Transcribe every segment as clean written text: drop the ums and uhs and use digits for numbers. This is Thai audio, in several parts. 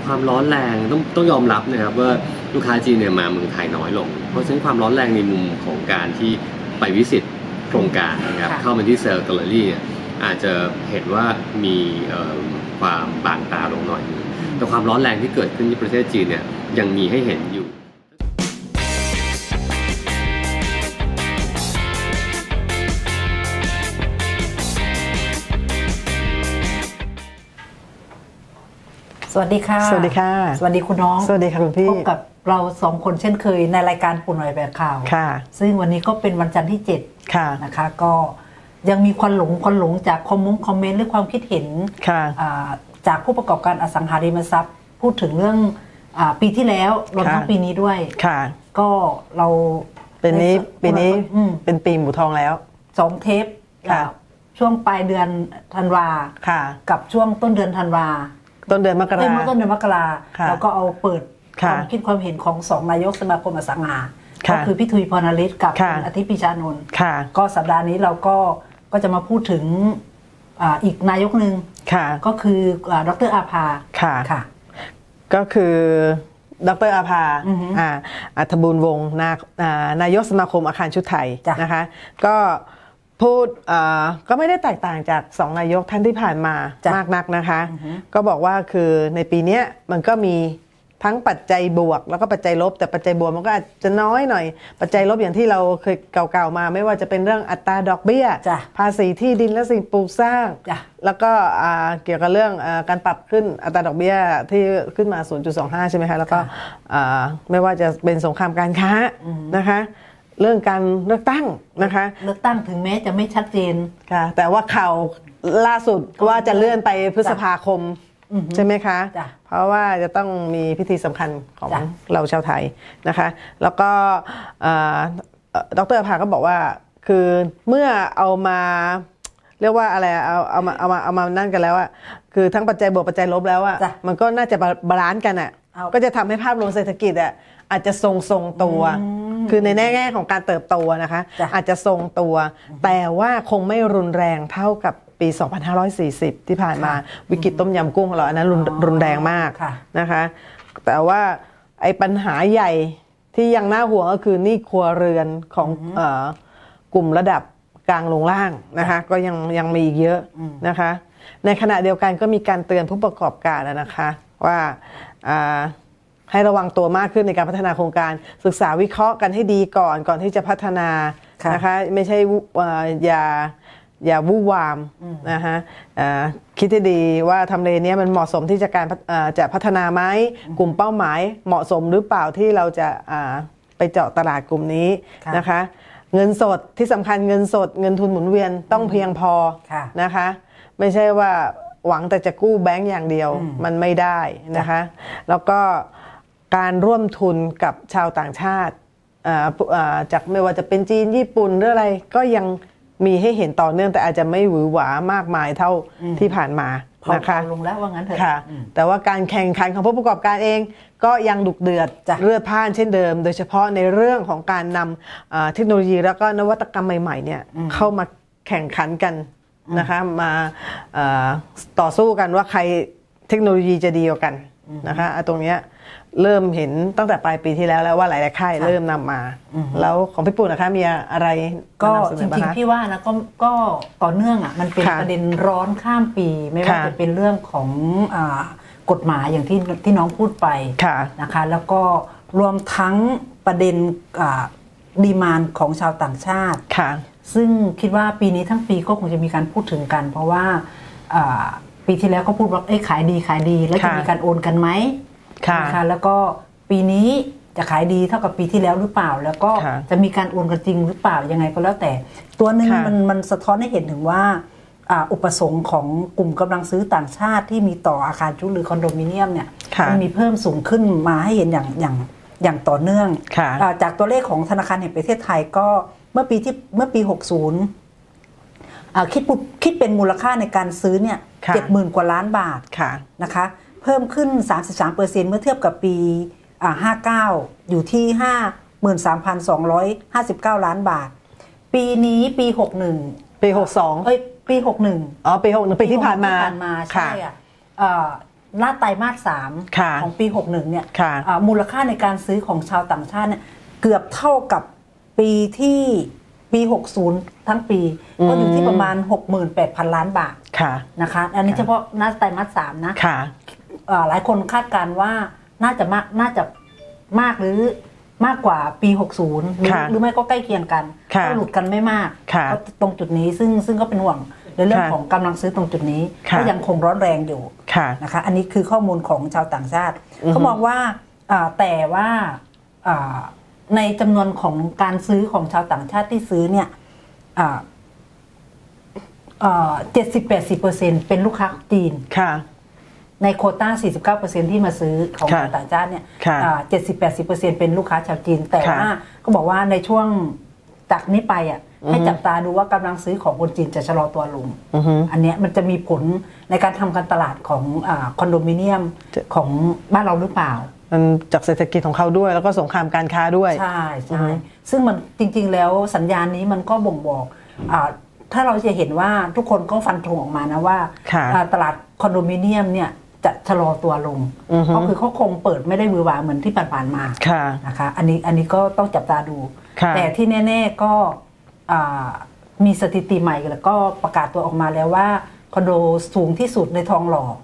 ความร้อนแรงต้องยอมรับนะครับว่าลูกค้าจีนเนี่ยมาเมืองไทยน้อยลงเพราะฉะนั้นความร้อนแรงในมุมของการที่ไปวิสิตโครงการนะครับเข้ามาที่เซลล์แกลเลอรี่เนี่ยอาจจะเห็นว่ามีความบางตาลงหน่อยนึงแต่ความร้อนแรงที่เกิดขึ้นที่ประเทศจีนเนี่ยยังมีให้เห็นอยู่สวัสดีค่ะสวัสดีค่ะสวัสดีคุณน้องสวัสดีค่ะคุณพี่พบกับเรา2 คนเช่นเคยในรายการปุ่นหน่อยแบบข่าวค่ะซึ่งวันนี้ก็เป็นวันจันทร์ที่7 ค่ะนะคะก็ยังมีควันหลงจากคอมเมนต์หรือความคิดเห็นค่ะจากผู้ประกอบการอสังหาริมทรัพย์พูดถึงเรื่องปีที่แล้วรวมทั้งปีนี้ด้วยค่ะก็เราปีนี้เป็นปีหมูทองแล้ว 2 เทปช่วงปลายเดือนธันวากับช่วงต้นเดือนธันวาต้นเดือนมกราแล้วก็เอาเปิดความคิดความเห็นของ2 นายกสมาคมอสังหาก็คือพี่ทุยพรณฤทธิ์กับคุณอาทิตย์ปิชานนท์ก็สัปดาห์นี้เราก็จะมาพูดถึงอีกนายกหนึ่งก็คือดร.อาภาค่ะก็คือดร.อาภาอัธบูรณ์วงศ์นายกสมาคมอาคารชุดไทยนะคะก็พูดก็ไม่ได้แตกต่างจาก2 นายกท่านที่ผ่านมามากนักนะคะก็บอกว่าคือในปีนี้มันก็มีทั้งปัจจัยบวกแล้วก็ปัจจัยลบแต่ปัจจัยบวกมันก็อาจจะน้อยหน่อยปัจจัยลบอย่างที่เราเคยเก่าๆมาไม่ว่าจะเป็นเรื่องอัตราดอกเบี้ยภาษีที่ดินและสิ่งปลูกสร้างแล้วก็เกี่ยวกับเรื่องการปรับขึ้นอัตราดอกเบี้ยที่ขึ้นมา 0.25 ใช่ไหมคะแล้วก็ไม่ว่าจะเป็นสงครามการค้านะคะเรื่องการเลือกตั้งนะคะเลือกตั้งถึงแม้จะไม่ชัดเจนค่ะแต่ว่าข่าวล่าสุดว่าจะเลื่อนไปพฤษภาคมใช่ไหมคะเพราะว่าจะต้องมีพิธีสำคัญของเราชาวไทยนะคะแล้วก็ดร.อาภาก็บอกว่าคือเมื่อเอามาเรียกว่าอะไรเอามานั่นกันแล้วอะคือทั้งปัจจัยบวกปัจจัยลบแล้วอะมันก็น่าจะบาลานซ์กันอะก็จะทำให้ภาพรวมเศรษฐกิจอะอาจจะทรงตัวคือในแง่ของการเติบโตนะคะอาจจะทรงตัวแต่ว่าคงไม่รุนแรงเท่ากับปี 2540 ที่ผ่านมาวิกฤตต้มยำกุ้งของเราอันนั้นรุนแรงมากนะคะแต่ว่าไอ้ปัญหาใหญ่ที่ยังน่าห่วงก็คือหนี้ครัวเรือนของกลุ่มระดับกลางลงล่างนะคะก็ยังมีอีกเยอะนะคะในขณะเดียวกันก็มีการเตือนผู้ประกอบการนะคะว่าให้ระวังตัวมากขึ้นในการพัฒนาโครงการศึกษาวิเคราะห์กันให้ดีก่อนที่จะพัฒนานะคะไม่ใช่อย่าวู่วามนะคะคิดให้ดีว่าทำเลนี้มันเหมาะสมที่จะพัฒนาไหมกลุ่มเป้าหมายเหมาะสมหรือเปล่าที่เราจะไปเจาะตลาดกลุ่มนี้นะคะเงินสดที่สำคัญเงินสดเงินทุนหมุนเวียนต้องเพียงพอนะคะไม่ใช่ว่าหวังแต่จะกู้แบงก์อย่างเดียวมันไม่ได้นะคะแล้วก็การร่วมทุนกับชาวต่างชาติจากไม่ว่าจะเป็นจีนญี่ปุ่นหรืออะไรก็ยังมีให้เห็นต่อเนื่องแต่อาจจะไม่หวือหวามากมายเท่าที่ผ่านมานะคะลงแล้วว่างั้นเถอะค่ะแต่ว่าการแข่งขันของผู้ประกอบการเองก็ยังดุเดือดเลือดพล่านเช่นเดิมโดยเฉพาะในเรื่องของการนำเทคโนโลยีแล้วก็นวัตกรรมใหม่ๆเนี่ยเข้ามาแข่งขันกันนะคะมาต่อสู้กันว่าใครเทคโนโลยีจะดีกว่ากันนะคะตรงนี้เริ่มเห็นตั้งแต่ปลายปีที่แล้วว่าหลายๆค่ายเริ่มนำมาแล้วของพี่ปุ่นนะคะมีอะไรก็จริงๆพี่ว่านะก็ต่อเนื่องอ่ะมันเป็นประเด็นร้อนข้ามปีไม่ว่าจะเป็นเรื่องของกฎหมายอย่างที่น้องพูดไปนะคะแล้วก็รวมทั้งประเด็นดีมานด์ของชาวต่างชาติซึ่งคิดว่าปีนี้ทั้งปีก็คงจะมีการพูดถึงกันเพราะว่าปีที่แล้วก็พูดว่าขายดีแล้วจะมีการโอนกันไหมค่ะแล้วก็ปีนี้จะขายดีเท่ากับปีที่แล้วหรือเปล่าแล้วก็จะมีการโอนกันจริงหรือเปล่ายังไงก็แล้วแต่ตัวนึงมันสะท้อนให้เห็นถึงว่าอุปสงค์ของกลุ่มกำลังซื้อต่างชาติที่มีต่ออาคารชุดหรือคอนโดมิเนียมเนี่ยมันมีเพิ่มสูงขึ้นมาให้เห็นอย่างต่อเนื่องจากตัวเลขของธนาคารแห่งประเทศไทยก็เมื่อปี60คิดเป็นมูลค่าในการซื้อเนี่ย70,000 กว่าล้านบาทนะคะเพิ่มขึ้น 33% เมื่อเทียบกับปี59อยู่ที่ 53,259 ล้านบาทปีนี้ปี61ปี62 ปี61 ปี 61ปีที่ผ่านมาใช่อ่ะหน้าไตรมาส3ของปี61เนี่ยมูลค่าในการซื้อของชาวต่างชาติเนี่ยเกือบเท่ากับปีที่ปี60ทั้งปีก็อยู่ที่ประมาณ 68,000 ล้านบาทนะคะอันนี้เฉพาะหน้าไตรมาส3นะหลายคนคาดการณ์ว่าน่าจะมากหรือมากกว่าปี60หรือไม่ก็ใกล้เคียงกันก็หลุดกันไม่มากก็ตรงจุดนี้ซึ่งก็เป็นห่วงในเรื่องของกำลังซื้อตรงจุดนี้ก็ยังคงร้อนแรงอยู่นะคะอันนี้คือข้อมูลของชาวต่างชาติเขาบอกว่าแต่ว่าในจำนวนของการซื้อของชาวต่างชาติที่ซื้อเนี่ย70-80% เป็นลูกค้าจีนในโควต้า 49% ที่มาซื้อของชาวต่างชาติเนี่ย70-80% เป็นลูกค้าชาวจีนแต่ว่าก็บอกว่าในช่วงจากนี้ไปให้จับตาดูว่ากำลังซื้อของคนจีนจะชะลอตัวลงอันนี้มันจะมีผลในการทำการตลาดของคอนโดมิเนียมของบ้านเราหรือเปล่ามันจากเศรษฐกิจของเขาด้วยแล้วก็สงครามการค้าด้วยใช่ซึ่งมันจริงๆแล้วสัญญาณนี้มันก็บ่งบอกถ้าเราจะเห็นว่าทุกคนก็ฟันธงออกมานะว่าตลาดคอนโดมิเนียมเนี่ยจะชะลอตัวลงก็คือเขาคงเปิดไม่ได้มือหวาเหมือนที่ผ่านๆมานะคะอันนี้ก็ต้องจับตาดูแต่ที่แน่ๆก็มีสถิติใหม่แล้วก็ประกาศตัวออกมาแล้วว่าคอนโดสูงที่สุดในทองหล่อ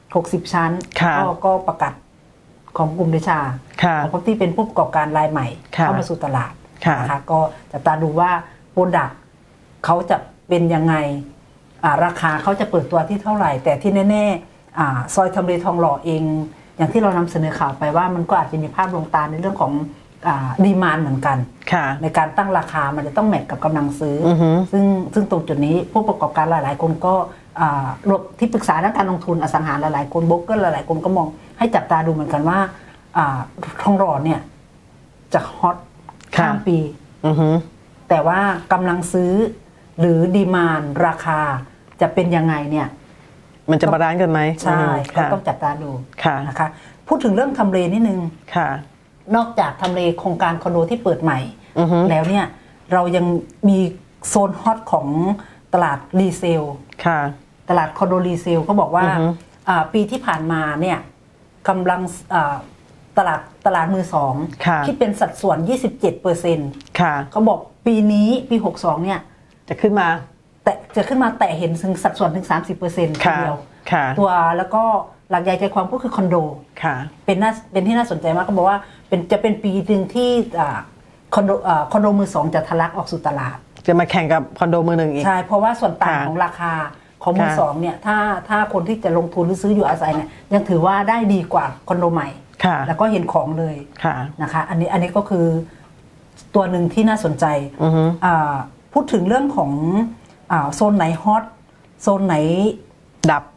60ชั้นก็ประกาศของกลุ่มเดชาของที่เป็นผู้ประกอบการรายใหม่เข้ามาสู่ตลาดนะคะก็จับตาดูว่าโปรดักต์เขาจะเป็นยังไงราคาเขาจะเปิดตัวที่เท่าไหร่แต่ที่แน่ๆซอยทำเลทองหล่อเองอย่างที่เรานำเสนอข่าวไปว่ามันก็อาจจะมีภาพลวงตาในเรื่องของดีมานด์เหมือนกันในการตั้งราคามันจะต้องแมทกับกำลังซื้อซึ่งตรงจุดนี้ผู้ประกอบการหลายๆคนก็รวมที่ปรึกษาด้านการลงทุนอสังหาหลายๆคนโบรกเกอร์หลายๆคนก็มองให้จับตาดูเหมือนกันว่าทองหล่อเนี่ยจะฮอตข้ามปีแต่ว่ากำลังซื้อหรือดีมานด์ราคาจะเป็นยังไงเนี่ยมันจะบาลานซ์กันไหมใช่ก็ต้องจับตาดูนะคะพูดถึงเรื่องทำเลนิดนึงนอกจากทำเลโครงการคอนโดที่เปิดใหม่แล้วเนี่ยเรายังมีโซนฮอตของตลาดรีเซลตลาดคอนโดรีเซลเขาบอกว่าปีที่ผ่านมาเนี่ยกำลังตลาดมือสองคิดเป็นสัดส่วน 27% เขาบอกปีนี้ปี62เนี่ยจะขึ้นมาแต่เห็นถึงสัดส่วนถึง 30% ทีเดียวตัวแล้วก็หลักใหญ่ใจความก็คือคอนโดเป็นที่น่าสนใจมากเขาบอกว่าจะเป็นปีหนึ่งที่คอนโดมือสองจะทะลักออกสู่ตลาดจะมาแข่งกับคอนโดมือหนึ่งอีกใช่เพราะว่าส่วนต่างของราคาของมือสองเนี่ยถ้าคนที่จะลงทุนหรือซื้ออยู่อาศัยเนี่ยยังถือว่าได้ดีกว่าคอนโดใหม่แล้วก็เห็นของเลยนะคะอันนี้ก็คือตัวหนึ่งที่น่าสนใจพูดถึงเรื่องของโซนไหนฮอตโซนไหนดับ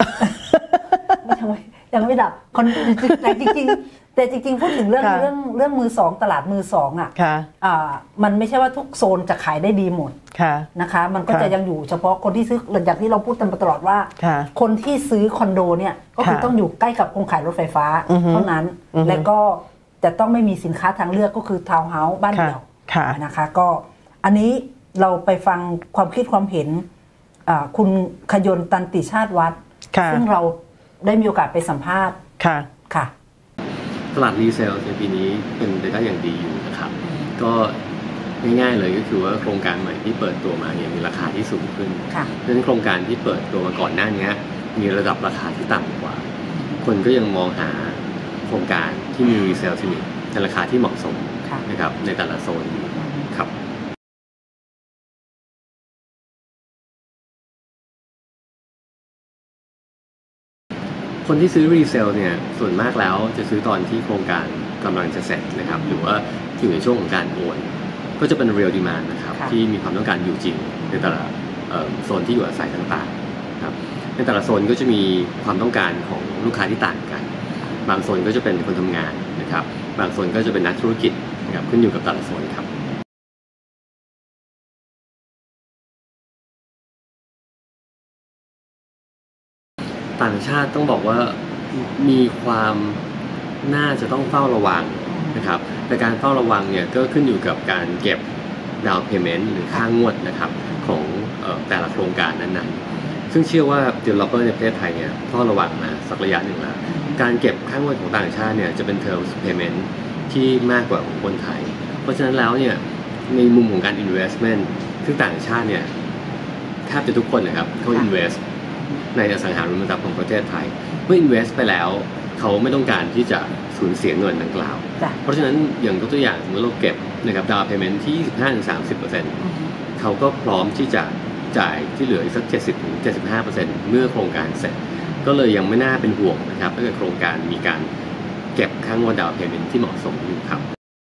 ยังไม่ดับแต่จริงพูดถึงเรื่องมือสองตลาดมือสองมันไม่ใช่ว่าทุกโซนจะขายได้ดีหมดนะคะมันก็จะยังอยู่เฉพาะคนที่ซื้อหลังจากที่เราพูดกันมาตลอดว่าคนที่ซื้อคอนโดเนี่ยก็คือต้องอยู่ใกล้กับโครงข่ายรถไฟฟ้าเท่านั้นและก็จะต้องไม่มีสินค้าทางเลือกก็คือทาวน์เฮาส์บ้านเดี่ยวนะคะก็อันนี้เราไปฟังความคิดความเห็นคุณขยนต์ตันติชาติวัฒน์ซึ่งเราได้มีโอกาสไปสัมภาษณ์ค่ะตลาดรีเซลในปีนี้เป็นไปได้อย่างดีอยู่นะครับก็ง่ายๆเลยก็คือว่าโครงการใหม่ที่เปิดตัวมาเนี่ยมีราคาที่สูงขึ้นเพราะฉะนั้นโครงการที่เปิดตัวมาก่อนหน้านี้มีระดับราคาที่ต่ำกว่าคนก็ยังมองหาโครงการที่มีรีเซลที่มีในราคาที่เหมาะสมนะครับในแต่ละโซนครับคนที่ซื้อรีเซลเนี่ยส่วนมากแล้วจะซื้อตอนที่โครงการกำลังจะเสร็จนะครับหรือว่าอยู่ในช่วงของการโอนก็จะเป็น real demand นะครับที่มีความต้องการอยู่จริงในแต่ละโซนที่อยู่อาศัยต่างๆครับในแต่ละโซนก็จะมีความต้องการของลูกค้าที่ต่างกันบางโซนก็จะเป็นคนทำงานนะครับบางโซนก็จะเป็นนักธุรกิจนะครับขึ้นอยู่กับแต่ละโซนครับต่างชาติต้องบอกว่ามีความน่าจะต้องเฝ้าระวังนะครับแต่การเฝ้าระวังเนี่ยก็ขึ้นอยู่กับการเก็บดาวน์เพย์เมนต์หรือค่างวดนะครับของแต่ละโครงการนั้นๆซึ่งเชื่อว่า developer ในประเทศไทยเนี่ยเฝ้าระวังมาสักระยะหนึ่งแล้วการเก็บค่างวดของต่างชาติเนี่ยจะเป็น terms payment ที่มากกว่าของคนไทยเพราะฉะนั้นแล้วเนี่ยในมุมของการ investment ซึ่งต่างชาติเนี่ยแทบจะทุกคนนะครับเขา invest ในอสังหาริมทรัพย์ของประเทศไทยเมื่อ invest ไปแล้วเขาไม่ต้องการที่จะสูญเสียเงินดังกล่าวเพราะฉะนั้นอย่างตัวอย่างสมมติเราเก็บนะครับ down payment ที่ 25-30% เขาก็พร้อมที่จะจ่ายที่เหลืออีกสัก 70-75% เมื่อโครงการเสร็จก็เลยยังไม่น่าเป็นห่วงนะครับถ้าเกิดโครงการมีการเก็บค่างวด down payment ที่เหมาะสมอยู่ครับ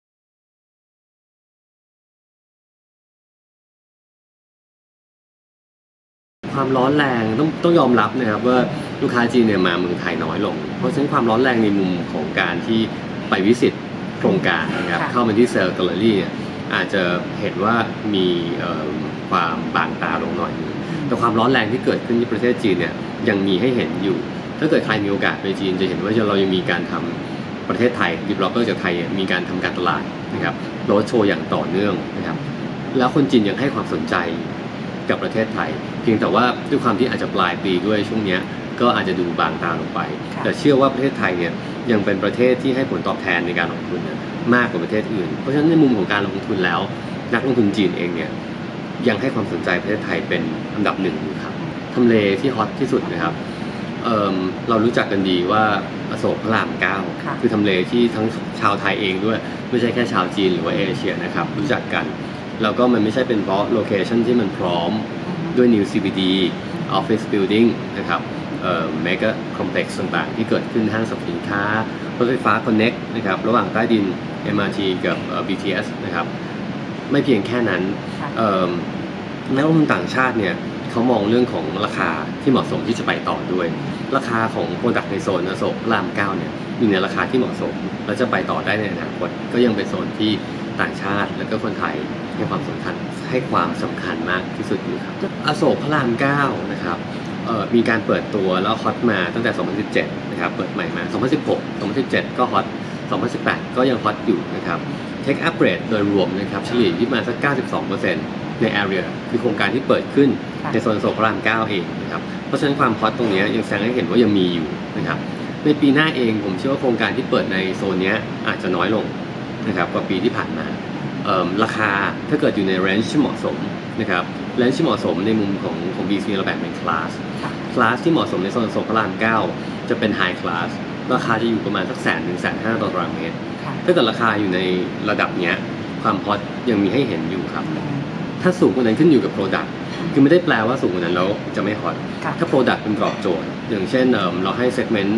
ความร้อนแรงต้องยอมรับนะครับว่าลูกค้าจีนเนี่ยมาเมืองไทยน้อยลงเพราะฉะนั้นความร้อนแรงในมุมของการที่ไปวิสิตโครงการนะครับเข้ามาที่เซลล์แกลเลอรี่เนี่ยอาจจะเห็นว่ามีความบางตาลงหน่อยนึงแต่ความร้อนแรงที่เกิดขึ้นที่ประเทศจีนเนี่ยยังมีให้เห็นอยู่ถ้าเกิดใครมีโอกาสไปจีนจะเห็นว่าเรายังมีการทำประเทศไทย developer จากไทยมีการทำการตลาดนะครับโรดโชว์อย่างต่อเนื่องนะครับแล้วคนจีนยังให้ความสนใจกับประเทศไทยเพียงแต่ว่าด้วยความที่อาจจะปลายปีด้วยช่วงนี้ก็อาจจะดูบางตาลงไปแต่เชื่อว่าประเทศไทยเนี่ยยังเป็นประเทศที่ให้ผลตอบแทนในการลงทุนมากกว่าประเทศอื่นเพราะฉะนั้นในมุมของการลงทุนแล้วนักลงทุนจีนเองเนี่ยยังให้ความสนใจประเทศไทยเป็นอันดับหนึ่งครับทำเลที่ฮอตที่สุดนะครับเรารู้จักกันดีว่าอโศกพระราม 9คือทำเลที่ทั้งชาวไทยเองด้วยไม่ใช่แค่ชาวจีนหรือว่าเอเชียนะครับรู้จักกันแล้วก็มันไม่ใช่เป็นเพราะโลเคชันที่มันพร้อมด้วย New CBD Office Building นะครับMega Complex ต่างๆที่เกิดขึ้นห้างสรรพสินค้ารถไฟฟ้า Connect นะครับระหว่างใต้ดิน MRT กับBTS นะครับไม่เพียงแค่นั้นนักลงทุนต่างชาติเนี่ยเขามองเรื่องของราคาที่เหมาะสมที่จะไปต่อด้วยราคาของโปรดักต์ในโซนอโศกพระราม 9เนี่ยอยู่ในราคาที่เหมาะสมและจะไปต่อได้ในอนาคตก็ยังเป็นโซนที่ต่างชาติและก็คนไทยให้ความสำคัญมากที่สุดอยู่ครับอโศกพระราม 9นะครับมีการเปิดตัวแล้วฮอตมาตั้งแต่ 2017 นะครับเปิดใหม่มา 2016 2017 ก็ฮอต 2018 ก็ยังฮอตอยู่นะครับ Take Up Rate โดยรวมนะครับเฉลี่ยที่มาสัก 92% ใน area คือโครงการที่เปิดขึ้นในโซนอโศกพระราม 9 เองนะครับเพราะฉะนั้นความฮอตตรงนี้ยังแสดงให้เห็นว่ายังมีอยู่นะครับในปีหน้าเองผมเชื่อว่าโครงการที่เปิดในโซนนี้อาจจะน้อยลงนะครับกว่าปีที่ผ่านมาราคาถ้าเกิดอยู่ใน range ที่เหมาะสมนะครับrange ที่เหมาะสมในมุมของ BC เราแบ่งเป็นคลาสที่เหมาะสมในโซนอโศกพระราม 9จะเป็น high class ราคาจะอยู่ประมาณสัก100,000 ถึง 150,000 ต่อตารางเมตรถ้าเกิดราคาอยู่ในระดับเนี้ยความฮอตยังมีให้เห็นอยู่ครับถ้าสูงกว่านั้นขึ้นอยู่กับ product คือไม่ได้แปลว่าสูงกว่านั้นแล้วจะไม่ฮอตถ้า product เป็นตอบโจทย์อย่างเช่นเราให้ segment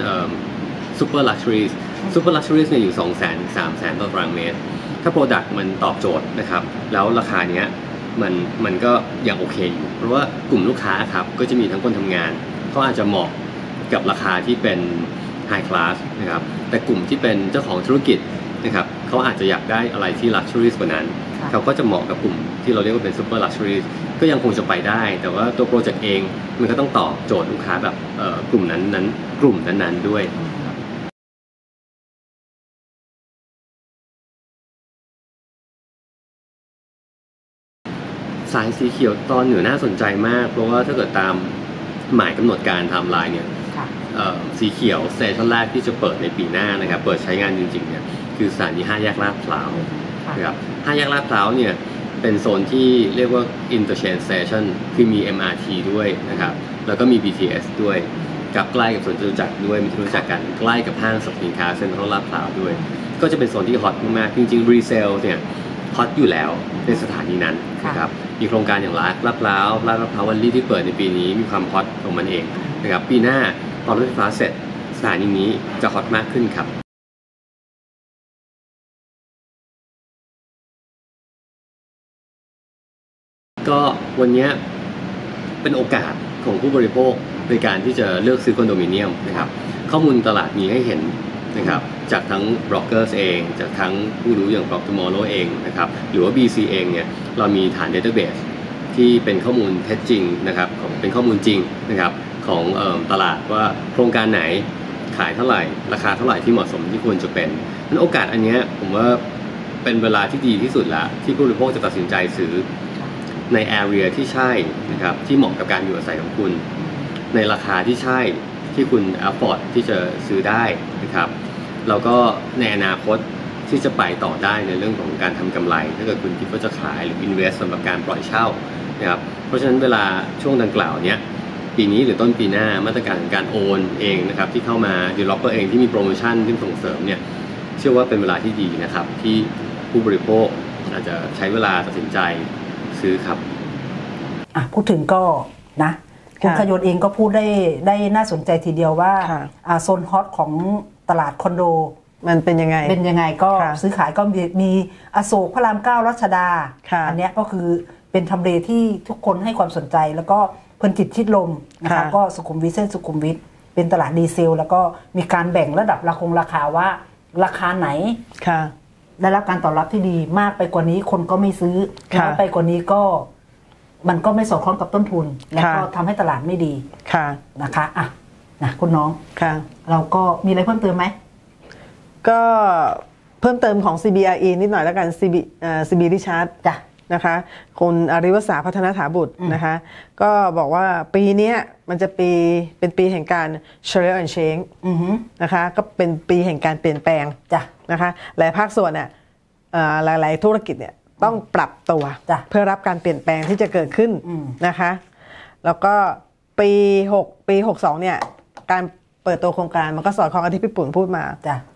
super luxuries เนี่ยอยู่ 200,000 ถึง 300,000 ต่อตารางเมตรถ้า product มันตอบโจทย์นะครับแล้วราคาเนี้ยมันก็ยังโอเคอยู่เพราะว่ากลุ่มลูกค้าครับก็จะมีทั้งคนทำงานเขาอาจจะเหมาะกับราคาที่เป็น high class นะครับแต่กลุ่มที่เป็นเจ้าของธุรกิจนะครับเขาอาจจะอยากได้อะไรที่ luxuries กว่านั้นเขาก็จะเหมาะกับกลุ่มที่เราเรียกว่าเป็น super luxuries ก็ยังคงจะไปได้แต่ว่าตัวโปรเจกต์เองมันก็ต้องตอบโจทย์ลูกค้าแบบกลุ่มนั้นด้วยสายสีเขียวตอนเหนือน่าสนใจมากเพราะว่าถ้าเกิดตามหมายกำหนดการไทม์ไลน์เนี่ยสีเขียวสเตชันแรกที่จะเปิดในปีหน้านะครับเปิดใช้งานจริงๆเนี่ยคือสถานี5 แยกลาดพร้าวนะครับ5 แยกลาดพร้าวเนี่ยเป็นโซนที่เรียกว่า interchange station คือมี MRT ด้วยนะครับแล้วก็มี BTS ด้วยกับใกล้กับสวนจตุจักรด้วยมีที่รู้จักกันใกล้กับห้างสรรพสินค้าเซ็นทรัลลาดพร้าวด้วยก็จะเป็นโซนที่ฮอตมากๆจริงๆรีเซลเนี่ยฮอตอยู่แล้วในสถานีนั้นนะครับมีโครงการอย่างลาดพร้าววันลี่ที่เปิดในปีนี้มีความฮอตของมันเองนะครับปีหน้าพอรถไฟฟ้าเสร็จสถานีนี้จะฮอตมากขึ้นครับก็วันนี้เป็นโอกาสของผู้บริโภคในการที่จะเลือกซื้อคอนโดมิเนียมนะครับข้อมูลตลาดมีให้เห็นนะครับจากทั้ง brokers เองจากทั้งผู้รู้อย่าง Block Tomorrow เองนะครับหรือว่า BC เองเนี่ยเรามีฐาน database ที่เป็นข้อมูลเท็จจริงนะครับเป็นข้อมูลจริงนะครับของตลาดว่าโครงการไหนขายเท่าไหร่ราคาเท่าไหร่ที่เหมาะสมที่ควรจะเป็นนั้นโอกาสอันนี้ผมว่าเป็นเวลาที่ดีที่สุดแล้วที่ผู้บริโภคจะตัดสินใจซื้อใน area ที่ใช่นะครับที่เหมาะกับการอยู่อาศัยของคุณในราคาที่ใช่ที่คุณ afford ที่จะซื้อได้นะครับแล้วก็ในอนาคตที่จะไปต่อได้ในเรื่องของการทำกำไรถ้าเกิดคุณคิดว่าจะขายหรือ invest สำหรับการปล่อยเช่านะครับเพราะฉะนั้นเวลาช่วงดังกล่าวเนี้ยปีนี้หรือต้นปีหน้ามาตรการการโอนเองนะครับที่เข้ามา developer เองที่มีโปรโมชั่นที่ส่งเสริมเนี่ยเชื่อว่าเป็นเวลาที่ดีนะครับที่ผู้บริโภคอาจจะใช้เวลาตัดสินใจซื้อครับพูดถึงก็นะคุณขยนเองก็พูดได้น่าสนใจทีเดียวว่าโซนฮอตของตลาดคอนโดมันเป็นยังไงก็ซื้อขายก็มีอโศกพระราม9รัชดาอันนี้ก็คือเป็นทำเลที่ทุกคนให้ความสนใจแล้วก็เพลินจิตชิดลมนะคะก็สุขุมวิทเส้นสุขุมวิทเป็นตลาดดีเซลแล้วก็มีการแบ่งระดับราคาว่าราคาไหนได้รับการตอบรับที่ดีมากไปกว่านี้คนก็ไม่ซื้อน้อยไปกว่านี้ก็มันก็ไม่สอดคล้องกับต้นทุนแล้วก็ทำให้ตลาดไม่ดีนะคะนะคุณน้องเราก็มีอะไรเพิ่มเติมไหมก็เพิ่มเติมของ CBRE นิดหน่อยแล้วกัน CB Richard นะคะคุณอริวสาพัฒนถาบุตรนะคะก็บอกว่าปีนี้มันจะเป็นปีแห่งการ Share and Change นะคะก็เป็นปีแห่งการเปลี่ยนแปลงนะคะหลายภาคส่วนเนี่ยหลายๆธุรกิจเนี่ยต้องปรับตัวเพื่อรับการเปลี่ยนแปลงที่จะเกิดขึ้นนะคะแล้วก็ปี62เนี่ยการเปิดตัวโครงการมันก็สอดคล้องกับที่พี่ปุ่นพูดมา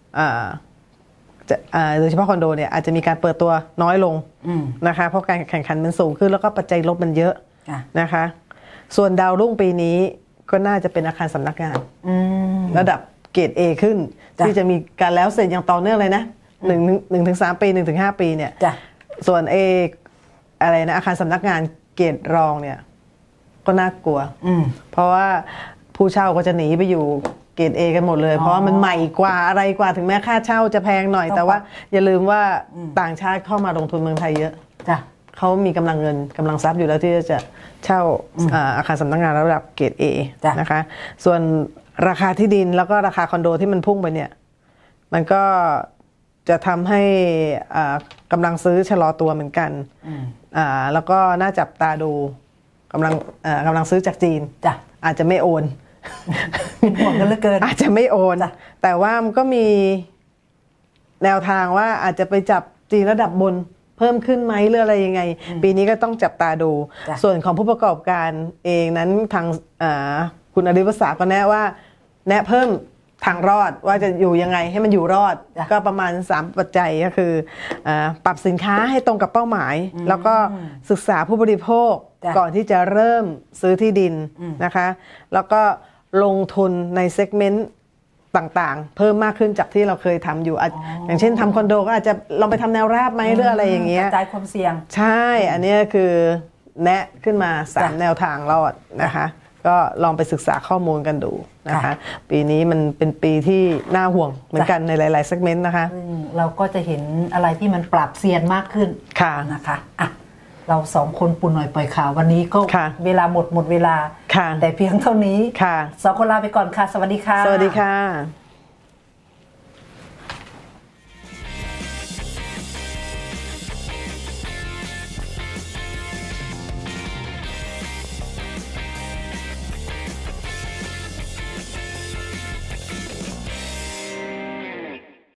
โดยเฉพาะคอนโดเนี่ยอาจจะมีการเปิดตัวน้อยลงนะคะเพราะการแข่งขันมันสูงขึ้นแล้วก็ปัจจัยลบมันเยอะนะคะส่วนดาวรุ่งปีนี้ก็น่าจะเป็นอาคารสำนักงานระดับเกรด A ขึ้นที่จะมีการแล้วเสร็จอย่างต่อเนื่องเลยนะ1-3 ปี 1-5 ปีเนี่ยส่วนอะไรนะอาคารสำนักงานเกรดรองเนี่ยก็น่ากลัวเพราะว่าผู้เช่าก็จะหนีไปอยู่เกรด A กันหมดเลยเพราะว่ามันใหม่กว่าอะไรกว่าถึงแม้ค่าเช่าจะแพงหน่อยแต่ว่าอย่าลืมว่าต่างชาติเข้ามาลงทุนเมืองไทยเยอะเขามีกำลังเงินกำลังทรัพย์อยู่แล้วที่จะเช่าอาคารสำนักงานระดับเกรด A นะคะส่วนราคาที่ดินแล้วก็ราคาคอนโดที่มันพุ่งไปเนี่ยมันก็จะทำให้กำลังซื้อชะลอตัวเหมือนกันแล้วก็น่าจับตาดูกำลังซื้อจากจีนอาจจะไม่โอนเป็นห่วงกันเหลือเกินอาจจะไม่โอนแต่ว่ามันก็มีแนวทางว่าอาจจะไปจับจีนระดับบนเพิ่มขึ้นไหมหรืออะไรยังไงปีนี้ก็ต้องจับตาดูส่วนของผู้ประกอบการเองนั้นทางคุณอริวสาก็แนะเพิ่มทางรอดว่าจะอยู่ยังไงให้มันอยู่รอดก็ประมาณ3ปัจจัยก็คือปรับสินค้าให้ตรงกับเป้าหมายแล้วก็ศึกษาผู้บริโภคก่อนที่จะเริ่มซื้อที่ดินนะคะแล้วก็ลงทุนในเซกเมนต์ต่างๆเพิ่มมากขึ้นจากที่เราเคยทำอยู่อย่างเช่นทำคอนโดก็อาจจะลองไปทำแนวราบไหมหรืออะไรอย่างเงี้ยกระจายความเสี่ยงใช่อันนี้คือแนะขึ้นมา3แนวทางรอดนะคะก็ลองไปศึกษาข้อมูลกันดูนะคะปีนี้มันเป็นปีที่น่าห่วงเหมือนกันในหลายๆเซกเมนต์นะคะเราก็จะเห็นอะไรที่มันปรับเซียนมากขึ้นนะคะเรา2คนปุ่นหน่อยปล่อยข่าววันนี้ก็เวลาหมดเวลาแต่เพียงเท่านี้2คนลาไปก่อนค่ะสวัสดีค่ะสวัสดีค่ะ